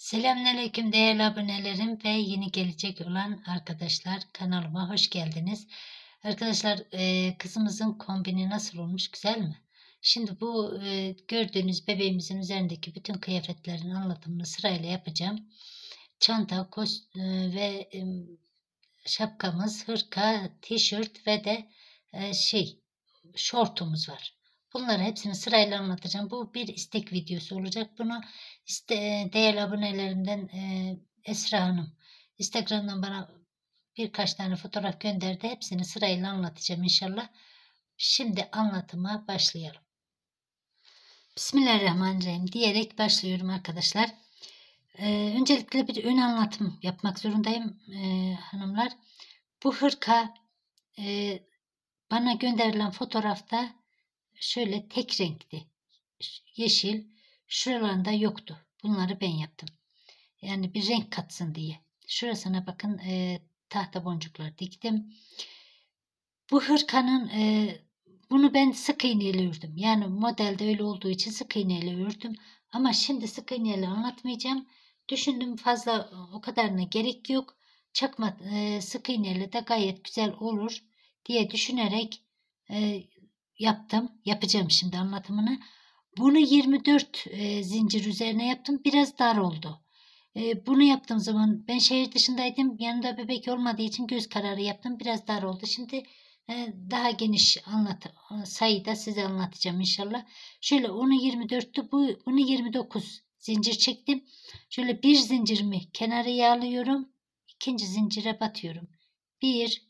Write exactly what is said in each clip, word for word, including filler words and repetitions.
Selamünaleyküm değerli abonelerim ve yeni gelecek olan arkadaşlar, kanalıma hoş geldiniz. Arkadaşlar, e, kızımızın kombini nasıl olmuş, güzel mi? Şimdi bu e, gördüğünüz bebeğimizin üzerindeki bütün kıyafetlerin anlatımını sırayla yapacağım. Çanta, kos e, ve e, şapkamız, hırka, tişört ve de e, şey şortumuz var. Bunları hepsini sırayla anlatacağım. Bu bir istek videosu olacak. Bunu iste, değerli abonelerimden e, Esra Hanım Instagram'dan bana birkaç tane fotoğraf gönderdi. Hepsini sırayla anlatacağım inşallah. Şimdi anlatıma başlayalım. Bismillahirrahmanirrahim diyerek başlıyorum arkadaşlar. Ee, öncelikle bir ön anlatım yapmak zorundayım e, hanımlar. Bu hırka e, bana gönderilen fotoğrafta şöyle tek renkti. Yeşil. Şuralarında yoktu. Bunları ben yaptım. Yani bir renk katsın diye. Şurasına bakın e, tahta boncuklar diktim. Bu hırkanın e, bunu ben sık iğneyle ördüm. Yani modelde öyle olduğu için sık iğneyle ördüm. Ama şimdi sık iğneyle anlatmayacağım. Düşündüm fazla o kadarına gerek yok. Çakma e, sık iğneyle de gayet güzel olur diye düşünerek e, yaptım. Yapacağım şimdi anlatımını. Bunu yirmi dört e, zincir üzerine yaptım. Biraz dar oldu. E, bunu yaptığım zaman ben şehir dışındaydım. Yanımda bebek olmadığı için göz kararı yaptım. Biraz dar oldu. Şimdi e, daha geniş anlat sayıda size anlatacağım inşallah. Şöyle onu yirmi dörttü. Bu, bunu yirmi dokuz zincir çektim. Şöyle bir zincirimi kenara yağlıyorum. İkinci zincire batıyorum. Bir,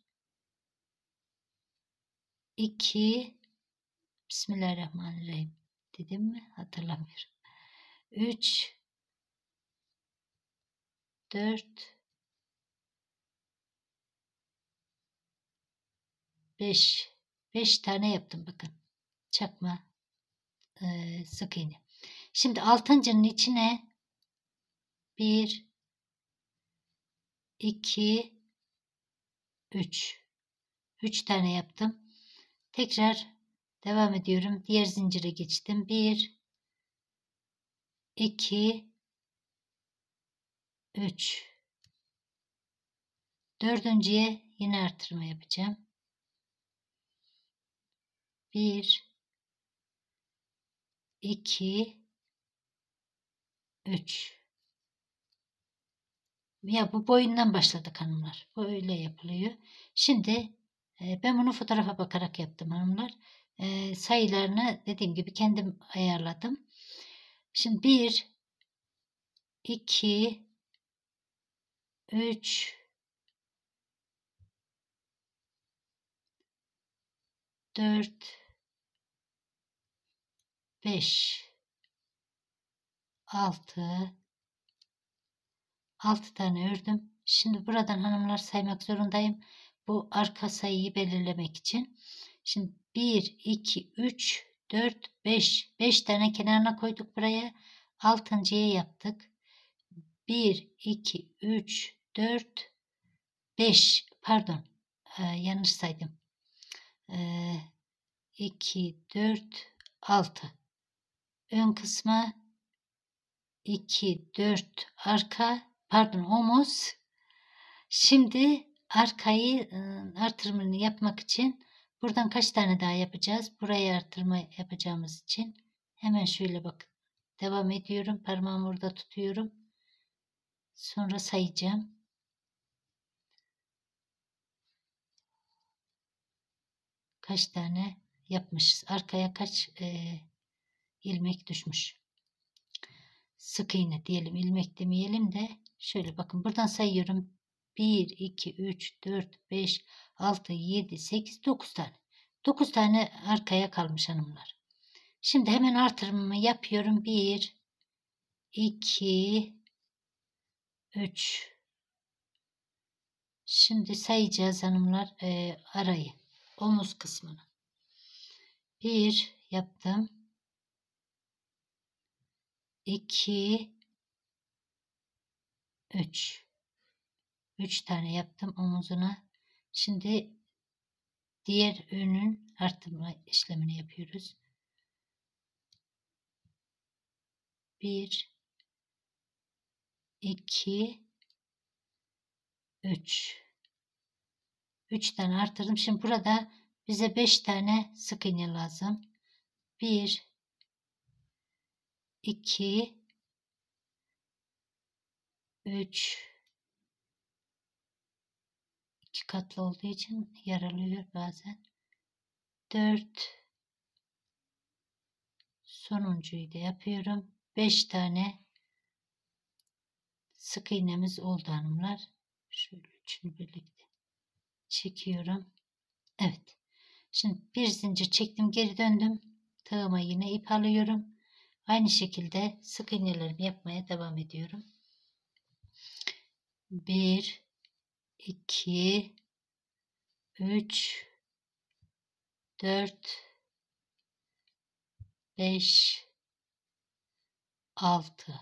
iki, Bismillahirrahmanirrahim. Dedim mi? Hatırlamıyorum. üç, dört, beş. beş tane yaptım bakın. Çakma e, sık iğne. Şimdi altıncının içine bir, iki, üç. üç tane yaptım. Tekrar devam ediyorum. Diğer zincire geçtim. bir, iki, üç. Dördüncüye yine artırma yapacağım. bir, iki, üç. Ya bu boyundan başladık hanımlar. Böyle yapılıyor. Şimdi e, ben bunu fotoğrafa bakarak yaptım hanımlar. E, sayılarını dediğim gibi kendim ayarladım. Şimdi bir, iki, üç, dört, beş, altı, altı tane ördüm. Şimdi buradan hanımlar saymak zorundayım. Bu arka sayıyı belirlemek için. Şimdi bir, iki, üç, dört, beş. beş tane kenarına koyduk buraya. altıncıya yaptık. bir, iki, üç, dört, beş. Pardon. Ee, yanlış saydım. Ee, iki, dört, altı. Ön kısmı iki, dört, arka, pardon omuz. Şimdi arkayı artırımını yapmak için buradan kaç tane daha yapacağız? Buraya artırma yapacağımız için hemen şöyle bak. Devam ediyorum. Parmağımı orada tutuyorum. Sonra sayacağım. Kaç tane yapmışız? Arkaya kaç e, ilmek düşmüş? Sık iğne diyelim. İlmek demeyelim de şöyle bakın. Buradan sayıyorum. bir, iki, üç, dört, beş, altı, yedi, sekiz, dokuz tane. dokuz tane arkaya kalmış hanımlar. Şimdi hemen artırımımı yapıyorum. bir, iki, üç. Şimdi sayacağız hanımlar e, arayı. Omuz kısmını. bir yaptım. iki, üç. üç tane yaptım omuzuna. Şimdi diğer önün artırma işlemini yapıyoruz. bir, iki, üç. üç tane artırdım. Şimdi burada bize beş tane sık iğne lazım. bir, iki, üç. iki katlı olduğu için yaralıyor bazen. dört. Sonuncuyu da yapıyorum. beş tane sık iğnemiz oldu hanımlar. Şöyle üçünü birlikte çekiyorum. Evet. Şimdi bir zincir çektim, geri döndüm. Tığıma yine ip alıyorum. Aynı şekilde sık iğnelerimi yapmaya devam ediyorum. bir, iki, üç, dört, beş, altı.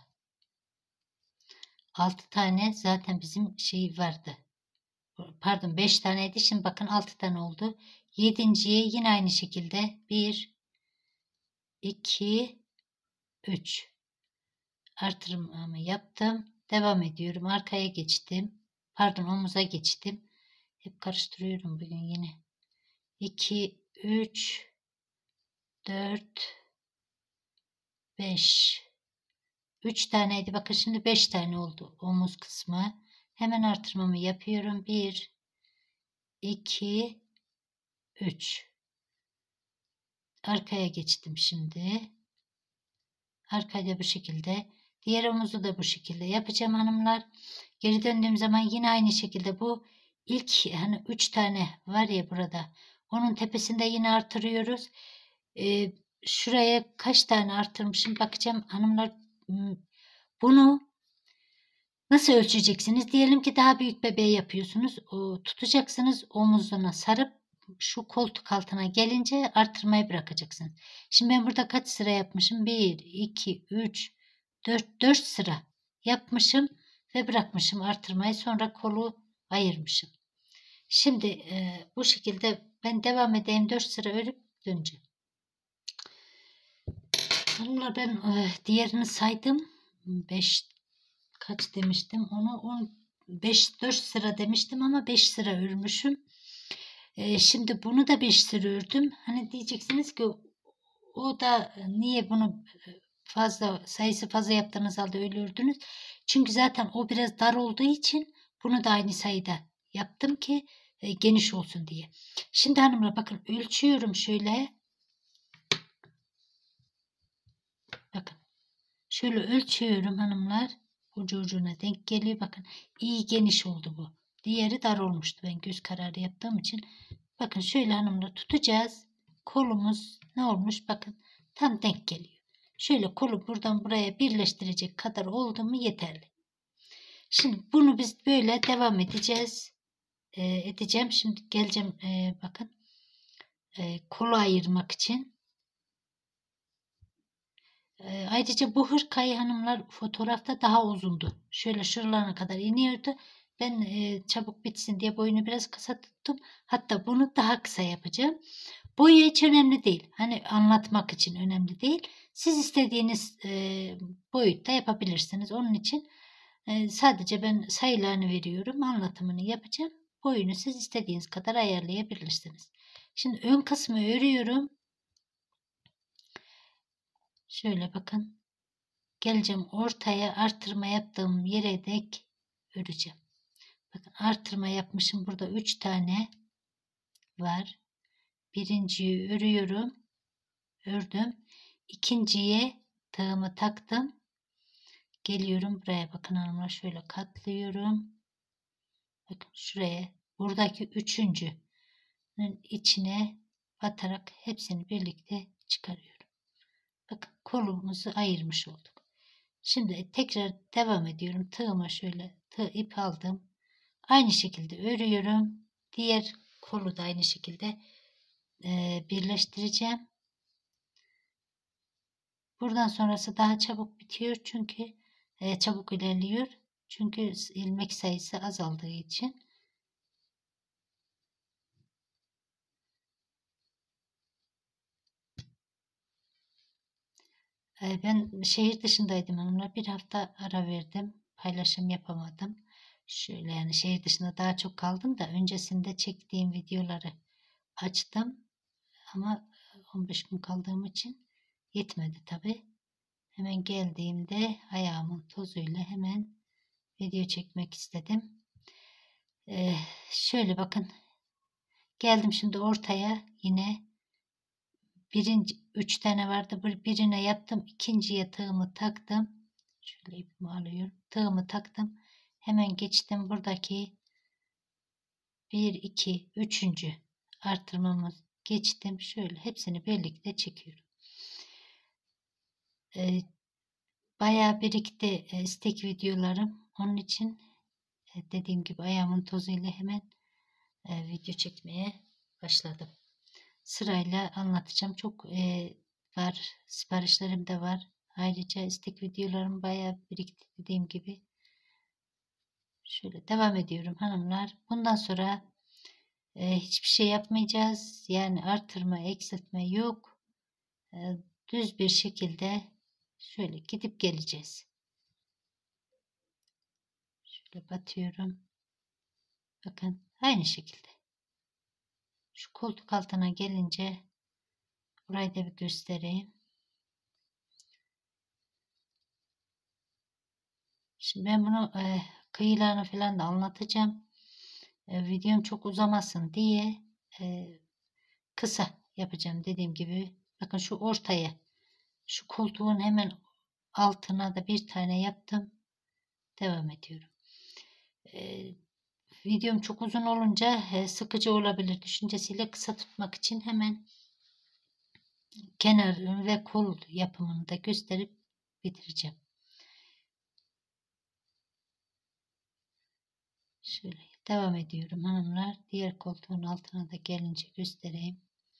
altı tane zaten bizim şey vardı. Pardon, beş taneydi. Şimdi bakın altı tane oldu. yedinciye yine aynı şekilde bir, iki, üç. Artırmamı yaptım. Devam ediyorum. Arkaya geçtim. Pardon, omuza geçtim. Hep karıştırıyorum bugün yine. iki, üç, dört, beş. üç taneydi. Bakın şimdi beş tane oldu omuz kısmı. Hemen artırmamı yapıyorum. bir, iki, üç. Arkaya geçtim şimdi. Arkada bu şekilde. Diğer omuzu da bu şekilde yapacağım hanımlar. Geri döndüğüm zaman yine aynı şekilde bu ilk hani üç tane var ya burada. Onun tepesinde yine artırıyoruz. Ee, şuraya kaç tane artırmışım bakacağım hanımlar. Bunu nasıl ölçeceksiniz? Diyelim ki daha büyük bebeği yapıyorsunuz. O, tutacaksınız, omuzuna sarıp şu koltuk altına gelince artırmayı bırakacaksınız. Şimdi ben burada kaç sıra yapmışım? bir, iki, üç, dört, dört sıra yapmışım ve bırakmışım artırmayı. Sonra kolu ayırmışım. Şimdi e, bu şekilde ben devam edeyim. dört sıra örüp döneceğim. Hanımlar, ben e, diğerini saydım. beş kaç demiştim? Onu on beş dört sıra demiştim ama beş sıra örmüşüm. Ee, şimdi bunu da beş sıra ördüm. Hani diyeceksiniz ki o da niye bunu fazla sayısı fazla yaptığınız halde öyle ördünüz? Çünkü zaten o biraz dar olduğu için bunu da aynı sayıda yaptım ki e, geniş olsun diye. Şimdi hanımlar bakın, ölçüyorum şöyle. Bakın. Şöyle ölçüyorum hanımlar. Ucu ucuna denk geliyor. Bakın iyi geniş oldu bu. Diğeri dar olmuştu. Ben göz kararı yaptığım için. Bakın şöyle hanımlar tutacağız. Kolumuz ne olmuş? Bakın tam denk geliyor. Şöyle kolu buradan buraya birleştirecek kadar oldu mu yeterli. Şimdi bunu biz böyle devam edeceğiz. Ee, edeceğim. Şimdi geleceğim. Ee, bakın. Ee, kolu ayırmak için. Ayrıca bu hırkayı hanımlar fotoğrafta daha uzundu. Şöyle şuralarına kadar iniyordu. Ben e, çabuk bitsin diye boyunu biraz kısa tuttum. Hatta bunu daha kısa yapacağım. Boyu hiç önemli değil. Hani anlatmak için önemli değil. Siz istediğiniz e, boyutta yapabilirsiniz. Onun için e, sadece ben sayılarını veriyorum. Anlatımını yapacağım. Boyunu siz istediğiniz kadar ayarlayabilirsiniz. Şimdi ön kısmı örüyorum. Şöyle bakın. Geleceğim ortaya, artırma yaptığım yere dek öreceğim. Bakın artırma yapmışım. Burada üç tane var. Birinciyi örüyorum. Ördüm. İkinciye tığımı taktım. Geliyorum buraya, bakın hanımlar, şöyle katlıyorum. Bakın şuraya, buradaki üçüncünün içine batarak hepsini birlikte çıkarıyorum. Bakın kolumuzu ayırmış olduk. Şimdi tekrar devam ediyorum. Tığıma şöyle tığ ip aldım. Aynı şekilde örüyorum. Diğer kolu da aynı şekilde e, birleştireceğim. Buradan sonrası daha çabuk bitiyor. Çünkü e, çabuk ilerliyor. Çünkü ilmek sayısı azaldığı için. Ben şehir dışındaydım hanımlar. Bir hafta ara verdim. paylaşım yapamadım. Şöyle yani şehir dışında daha çok kaldım da öncesinde çektiğim videoları açtım. Ama on beş gün kaldığım için yetmedi tabi. Hemen geldiğimde ayağımın tozuyla hemen video çekmek istedim. Ee, şöyle bakın. Geldim şimdi ortaya yine. Birinci, üç tane vardı. Birine yaptım. İkinciye tığımı taktım. Şöyle ipimi alıyorum. Tığımı taktım. Hemen geçtim. Buradaki bir, iki, üçüncü artırmamı geçtim. Şöyle hepsini birlikte çekiyorum. Ee, bayağı birikti e, istek videolarım. Onun için e, dediğim gibi ayağımın tozuyla hemen e, video çekmeye başladım. Sırayla anlatacağım. Çok e, var. Siparişlerim de var. Ayrıca istek videolarım bayağı birikti dediğim gibi. Şöyle devam ediyorum hanımlar. Bundan sonra e, hiçbir şey yapmayacağız. Yani artırma, eksiltme yok. E, düz bir şekilde şöyle gidip geleceğiz. Şöyle batıyorum. Bakın aynı şekilde. Şu koltuk altına gelince burayı da bir göstereyim. Şimdi ben bunu e, kıyılarını falan da anlatacağım. E, videom çok uzamasın diye e, kısa yapacağım dediğim gibi. Bakın şu ortaya, şu koltuğun hemen altına da bir tane yaptım. Devam ediyorum. E, videom çok uzun olunca e, sıkıcı olabilir düşüncesiyle kısa tutmak için hemen kenar ve kol yapımını da gösterip bitireceğim. Şöyle devam ediyorum hanımlar. Diğer koltuğun altına da gelince göstereyim.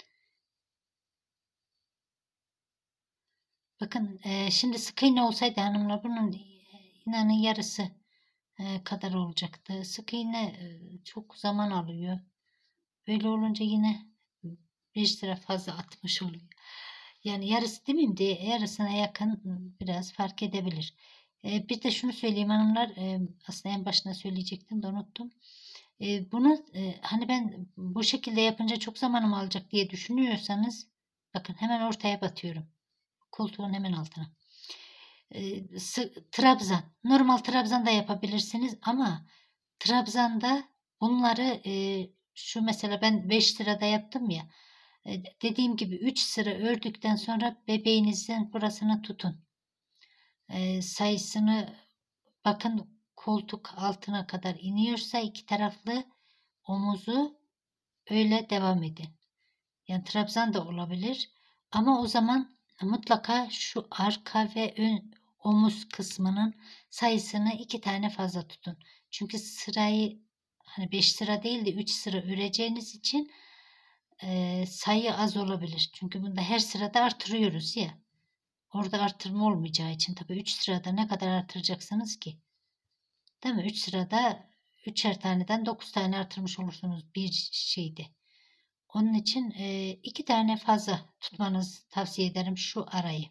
Bakın e, şimdi sık iğne olsaydı hanımlar bunun inanın yarısı e, kadar olacaktı. Sık iğne e, çok zaman alıyor. Böyle olunca yine bir sıra fazla atmış oluyor. Yani yarısı demeyeyim de yarısına yakın biraz fark edebilir. E, bir de şunu söyleyeyim hanımlar. E, aslında en başına söyleyecektim de unuttum. E, bunu e, hani ben bu şekilde yapınca çok zamanım alacak diye düşünüyorsanız bakın hemen ortaya batıyorum. Koltuğun hemen altına. E, trabzan. Normal trabzan da yapabilirsiniz ama trabzanda bunları e, şu mesela ben beş sırada yaptım ya. E, dediğim gibi üç sıra ördükten sonra bebeğinizin burasını tutun. E, sayısını bakın koltuk altına kadar iniyorsa iki taraflı omuzu öyle devam edin. Yani trabzan da olabilir. Ama o zaman mutlaka şu arka ve ön omuz kısmının sayısını iki tane fazla tutun. Çünkü sırayı hani beş sıra değil de üç sıra öreceğiniz için e, sayı az olabilir. Çünkü bunda her sırada artırıyoruz ya. Orada artırma olmayacağı için tabii üç sırada ne kadar artıracaksınız ki? Değil mi? üç sırada üçer taneden dokuz tane artırmış olursunuz bir şeyde. Onun için e, iki tane fazla tutmanızı tavsiye ederim şu arayı.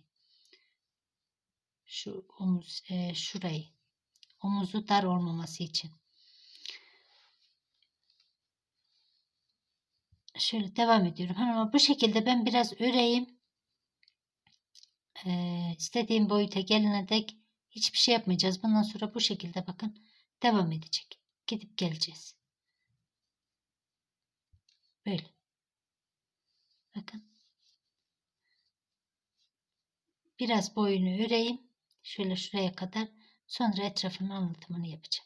Şu omuz, e, şurayı. Omuzu dar olmaması için. Şöyle devam ediyorum. Ama bu şekilde ben biraz öreyim. E, istediğim boyuta gelene dek hiçbir şey yapmayacağız. Bundan sonra bu şekilde bakın devam edecek. Gidip geleceğiz. Böyle. Bakın. Biraz boyunu öreyim. Şöyle şuraya kadar. Sonra etrafının anlatımını yapacağım.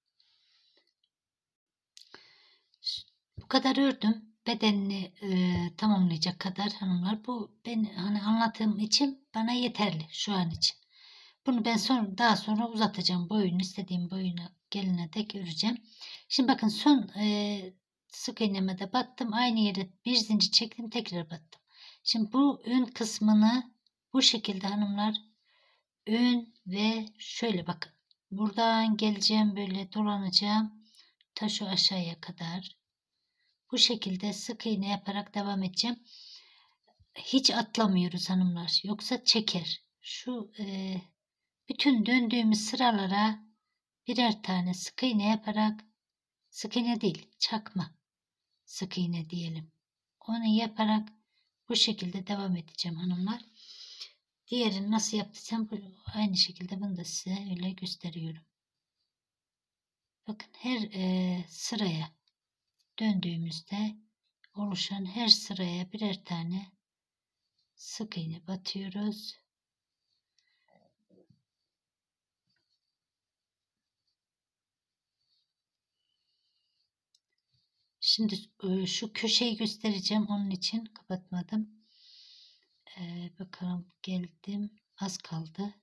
Bu kadar ördüm. Bedenini e, tamamlayacak kadar hanımlar. Bu ben hani anlattığım için bana yeterli şu an için. Bunu ben sonra daha sonra uzatacağım. Boyunu istediğim boyuna gelene dek öreceğim. Şimdi bakın son e, sık iğneme de battım. Aynı yere bir zincir çektim. Tekrar battım. Şimdi bu ön kısmını bu şekilde hanımlar ön ve şöyle bakın. Buradan geleceğim böyle dolanacağım. Ta şu aşağıya kadar. Bu şekilde sık iğne yaparak devam edeceğim. Hiç atlamıyoruz hanımlar. Yoksa çeker. Şu e, bütün döndüğümüz sıralara birer tane sık iğne yaparak, sık iğne değil, çakma sık iğne diyelim. Onu yaparak bu şekilde devam edeceğim hanımlar. Diğerini nasıl yaptıysam aynı şekilde bunu da size öyle gösteriyorum. Bakın her e, sıraya döndüğümüzde oluşan her sıraya birer tane sık iğne batıyoruz. Şimdi e, şu köşeyi göstereceğim. Onun için kapatmadım. Ee, bakalım geldim. Az kaldı.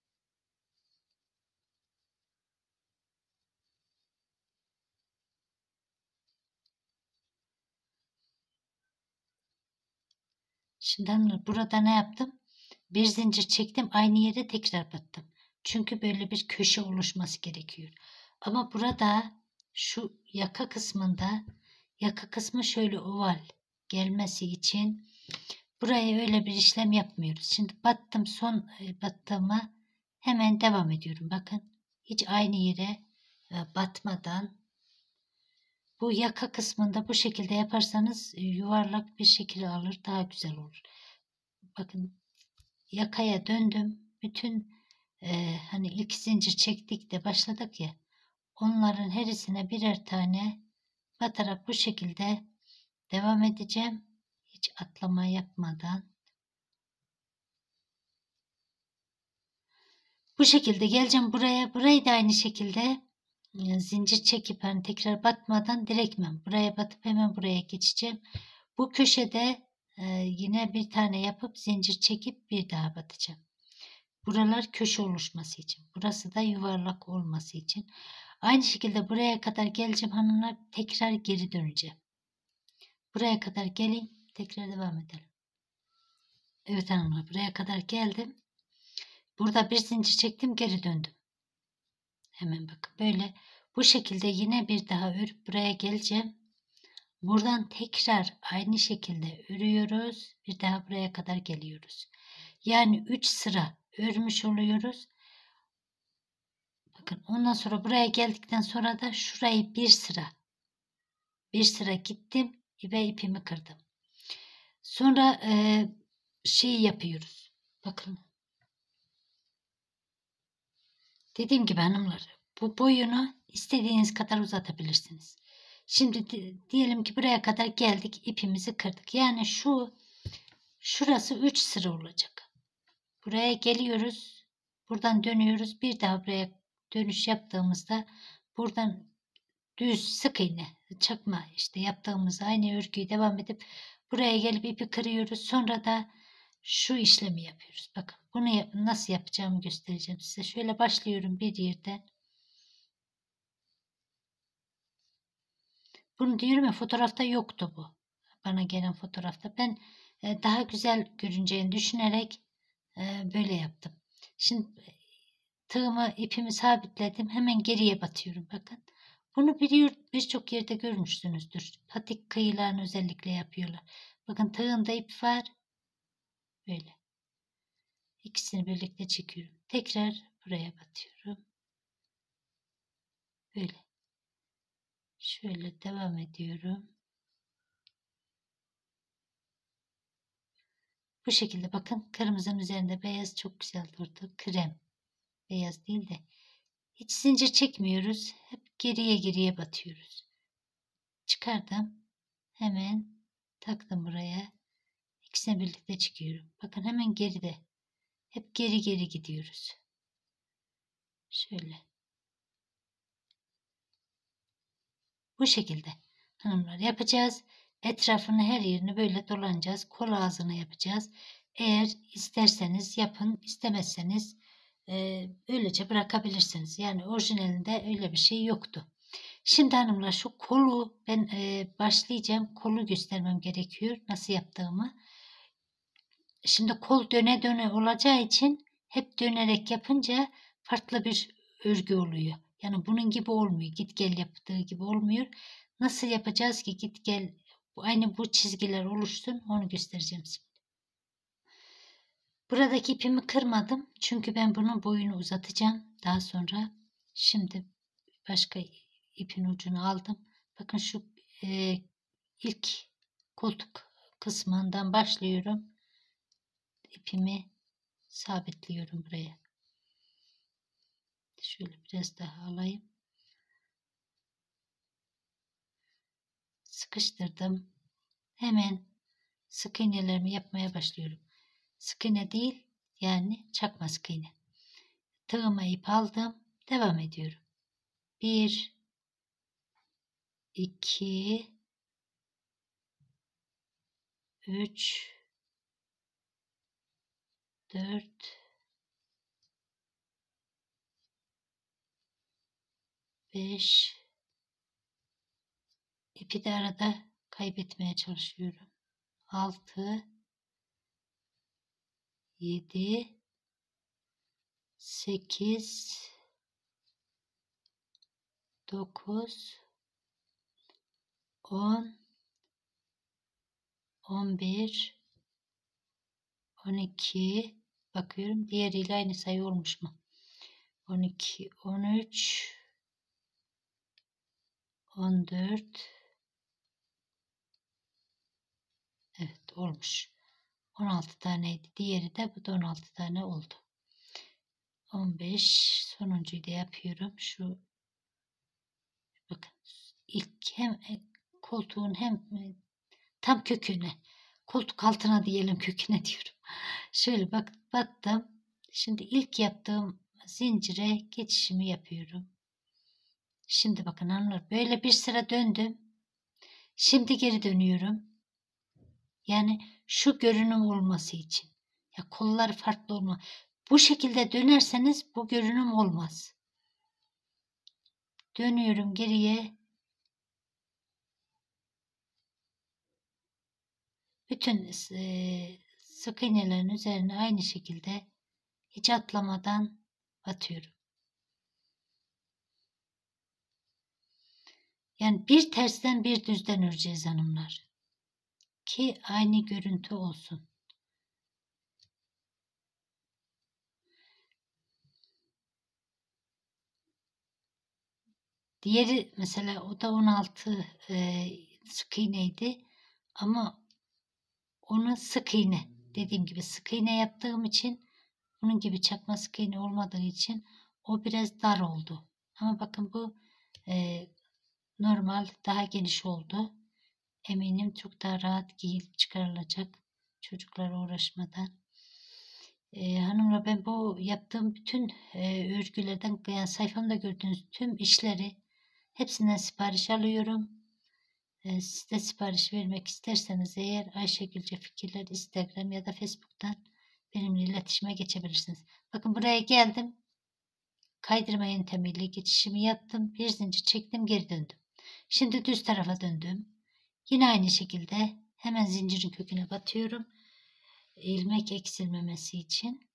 Şimdi hanımlar burada ne yaptım? Bir zincir çektim. Aynı yere tekrar battım. Çünkü böyle bir köşe oluşması gerekiyor. Ama burada şu yaka kısmında yaka kısmı şöyle oval gelmesi için buraya öyle bir işlem yapmıyoruz. Şimdi battım, son battığıma hemen devam ediyorum. Bakın hiç aynı yere batmadan bu yaka kısmında bu şekilde yaparsanız yuvarlak bir şekil alır, daha güzel olur. Bakın yakaya döndüm. Bütün e, hani ilk zincir çektik de başladık ya. Onların herisine birer tane batarak bu şekilde devam edeceğim. Hiç atlama yapmadan. Bu şekilde geleceğim buraya. Burayı da aynı şekilde e, zincir çekip hani tekrar batmadan direktmen buraya batıp hemen buraya geçeceğim. Bu köşede e, yine bir tane yapıp zincir çekip bir daha batacağım. Buralar köşe oluşması için. Burası da yuvarlak olması için. Aynı şekilde buraya kadar geleceğim hanımlar. Tekrar geri döneceğim. Buraya kadar geleyim. Tekrar devam edelim. Evet hanımlar, buraya kadar geldim. Burada bir zincir çektim, geri döndüm. Hemen bakın böyle. Bu şekilde yine bir daha örüp buraya geleceğim. Buradan tekrar aynı şekilde örüyoruz. Bir daha buraya kadar geliyoruz. Yani üç sıra örmüş oluyoruz. Bakın ondan sonra buraya geldikten sonra da şurayı bir sıra bir sıra gittim ve ipimi kırdım. Sonra e, şey yapıyoruz. Bakın. Dediğim gibi hanımlar, bu boyunu istediğiniz kadar uzatabilirsiniz. Şimdi diyelim ki buraya kadar geldik, ipimizi kırdık. Yani şu şurası üç sıra olacak. Buraya geliyoruz. Buradan dönüyoruz. Bir daha buraya dönüş yaptığımızda buradan düz sık iğne, çakma işte yaptığımız aynı örgüyü devam edip buraya gelip ipi kırıyoruz. Sonra da şu işlemi yapıyoruz. Bakın bunu yap nasıl yapacağımı göstereceğim size. Şöyle başlıyorum bir yerden. Bunu diyorum ya, fotoğrafta yoktu bu. Bana gelen fotoğrafta. Ben e, daha güzel görüneceğini düşünerek e, böyle yaptım. Şimdi tığımı, ipimi sabitledim. Hemen geriye batıyorum. Bakın. Bunu biliyor, birçok yerde görmüşsünüzdür. Patik kıyılarını özellikle yapıyorlar. Bakın tığımda ip var. Böyle. İkisini birlikte çekiyorum. Tekrar buraya batıyorum. Böyle. Şöyle devam ediyorum. Bu şekilde bakın, kırmızının üzerinde beyaz çok güzel durdu. Krem. Beyaz değil de. Hiç zincir çekmiyoruz. Hep geriye geriye batıyoruz. Çıkardım. Hemen taktım buraya. İkisini birlikte çıkıyorum. Bakın hemen geride. Hep geri geri gidiyoruz. Şöyle. Bu şekilde hanımlar yapacağız. Etrafını, her yerini böyle dolanacağız. Kol ağzını yapacağız. Eğer isterseniz yapın, istemezseniz e, öylece bırakabilirsiniz. Yani orijinalinde öyle bir şey yoktu. Şimdi hanımlar şu kolu ben e, başlayacağım. Kolu göstermem gerekiyor nasıl yaptığımı. Şimdi kol döne döne olacağı için hep dönerek yapınca farklı bir örgü oluyor. Yani bunun gibi olmuyor. Git gel yaptığı gibi olmuyor. Nasıl yapacağız ki git gel aynı bu çizgiler oluşsun, onu göstereceğim şimdi. Buradaki ipimi kırmadım. Çünkü ben bunun boyunu uzatacağım daha sonra. Şimdi başka ipin ucunu aldım. Bakın şu e, ilk koltuk kısmından başlıyorum. İpimi sabitliyorum buraya. Şöyle biraz daha alayım. Sıkıştırdım. Hemen sık iğnelerimi yapmaya başlıyorum. Sık iğne değil, yani çakma sık iğne. Tığıma ip aldım. Devam ediyorum. Bir, iki, üç, dört, beş. İpi de arada kaybetmeye çalışıyorum. Altı, yedi, sekiz, dokuz, on, on bir, on iki. Bakıyorum diğeriyle aynı sayı olmuş mu? on iki, on üç, on dört. Evet, olmuş. on altı taneydi. Diğeri de bu da on altı tane oldu. on beş. Sonuncuyu da yapıyorum. Şu bakın ilk hem koltuğun hem tam köküne, koltuk altına diyelim, köküne diyorum. Şöyle bak battım. Şimdi ilk yaptığım zincire geçişimi yapıyorum. Şimdi bakın hanımlar, böyle bir sıra döndüm. Şimdi geri dönüyorum. Yani şu görünüm olması için. Ya kollar farklı olma. Bu şekilde dönerseniz bu görünüm olmaz. Dönüyorum geriye. Bütün e, sık iğnelerin üzerine aynı şekilde hiç atlamadan batıyorum. Yani bir tersten bir düzden öreceğiz hanımlar. Ki aynı görüntü olsun. Diğeri mesela o da on altı e, sık iğneydi. Ama onu sık iğne, dediğim gibi sık iğne yaptığım için, bunun gibi çakma sık iğne olmadığı için o biraz dar oldu. Ama bakın bu e, normal daha geniş oldu. Eminim çok daha rahat giyilip çıkarılacak çocuklara uğraşmadan. Ee, hanımlar, ben bu yaptığım bütün e, örgülerden, yani sayfamda gördüğünüz tüm işleri hepsinden sipariş alıyorum. E, siz de sipariş vermek isterseniz eğer Ayşegülce Fikirler Instagram ya da Facebook'tan benimle iletişime geçebilirsiniz. Bakın buraya geldim. Kaydırma yöntemiyle geçişimi yaptım. Bir zincir çektim, geri döndüm. Şimdi düz tarafa döndüm. Yine aynı şekilde hemen zincirin köküne batıyorum. İlmek eksilmemesi için.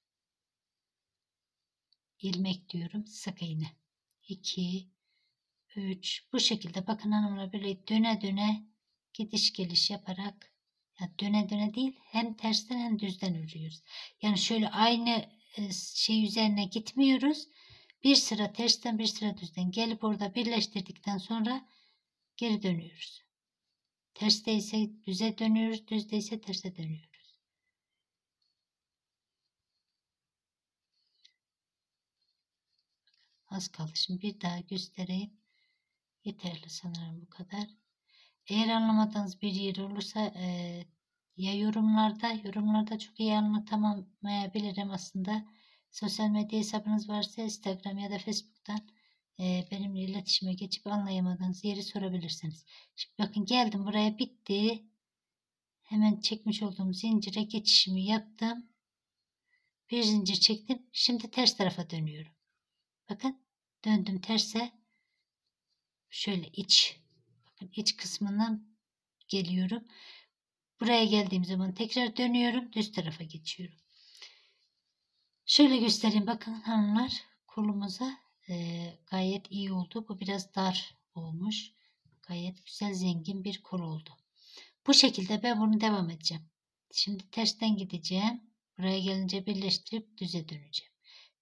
İlmek diyorum, sık iğne. iki, üç. Bu şekilde bakın hanımlar, böyle döne döne gidiş geliş yaparak, ya döne döne değil, hem tersten hem düzden örüyoruz. Yani şöyle aynı şey üzerine gitmiyoruz. Bir sıra tersten bir sıra düzden gelip orada birleştirdikten sonra geri dönüyoruz. Tersteyse düze dönüyoruz, düzdeyse terse dönüyoruz. Az kaldı. Şimdi bir daha göstereyim. Yeterli sanırım bu kadar. Eğer anlamadığınız bir yer olursa e, ya yorumlarda, yorumlarda çok iyi anlatamayabilirim aslında. Sosyal medya hesabınız varsa Instagram ya da Facebook'tan e, benimle iletişime geçip anlayamadığınız yeri sorabilirsiniz. Şimdi bakın geldim buraya, bitti. Hemen çekmiş olduğum zincire geçişimi yaptım. Bir zincir çektim. Şimdi ters tarafa dönüyorum. Bakın döndüm terse. Şöyle iç, bakın iç kısmından geliyorum. Buraya geldiğim zaman tekrar dönüyorum. Düz tarafa geçiyorum. Şöyle göstereyim. Bakın hanımlar, kolumuza e, gayet iyi oldu. Bu biraz dar olmuş. Gayet güzel, zengin bir kol oldu. Bu şekilde ben bunu devam edeceğim. Şimdi tersten gideceğim. Buraya gelince birleştirip düze döneceğim.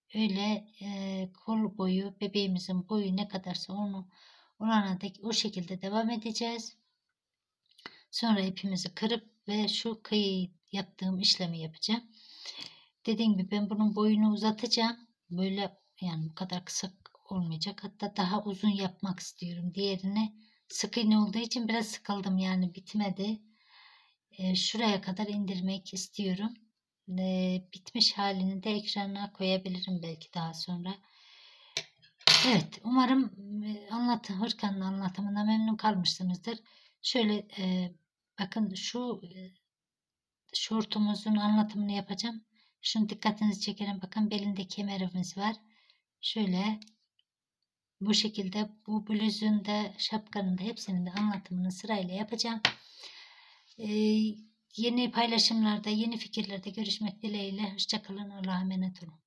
öyle e, kol boyu, bebeğimizin boyu ne kadarsa onu olana dek o şekilde devam edeceğiz. Sonra ipimizi kırıp ve şu kıyı yaptığım işlemi yapacağım. Dediğim gibi ben bunun boyunu uzatacağım. Böyle yani bu kadar kısa olmayacak. Hatta daha uzun yapmak istiyorum. Diğerine sık iğne olduğu için biraz sıkıldım, yani bitmedi. E, şuraya kadar indirmek istiyorum. E, bitmiş halini de ekrana koyabilirim belki daha sonra. Evet, umarım e, anlatım, hırkanın anlatımına memnun kalmışsınızdır. Şöyle e, bakın şu e, şortumuzun anlatımını yapacağım. Şunu dikkatinizi çekelim. Bakın belinde kemerimiz var. Şöyle bu şekilde bu bluzun da şapkanın da hepsinin de anlatımını sırayla yapacağım. Ee, yeni paylaşımlarda, yeni fikirlerde görüşmek dileğiyle. Hoşça kalın. Allah'a emanet olun.